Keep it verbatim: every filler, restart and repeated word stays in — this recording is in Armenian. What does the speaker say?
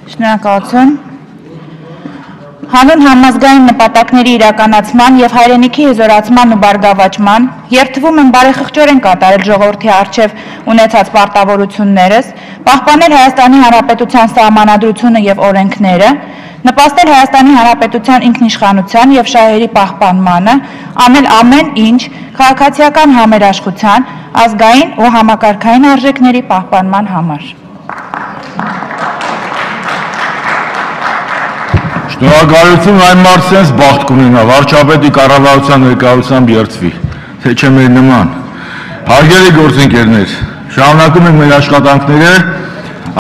Շնորհակալություն։ Հանուն համազգային նպատակների իրականացման և հայրենիքի հզորացման ու բարգավաճման, երդվում եմ բարեխղճորեն կատարել ժողովրդի առջև ունեցած պարտավորություններս, պահպանել Հայաստանի Հանրապետության սահմանադրությունը և օրենքները, նպաստել Հայաստանի Հանրապետության ինքնիշխանության և շահերի պահպանմանը, անել ամեն ինչ քաղաքացիական համերաշխության, ազգային ու համակարգային արժեքների պահպանման համար։ Շնորհակալություն այն մարդկանց բախտ կունենա, վարչապետի կառավարության ներկայությամբ երդվի, թե չէ մեր նման։ Հարգելի գործընկերներ, շարունակում ենք մեր աշխատանքները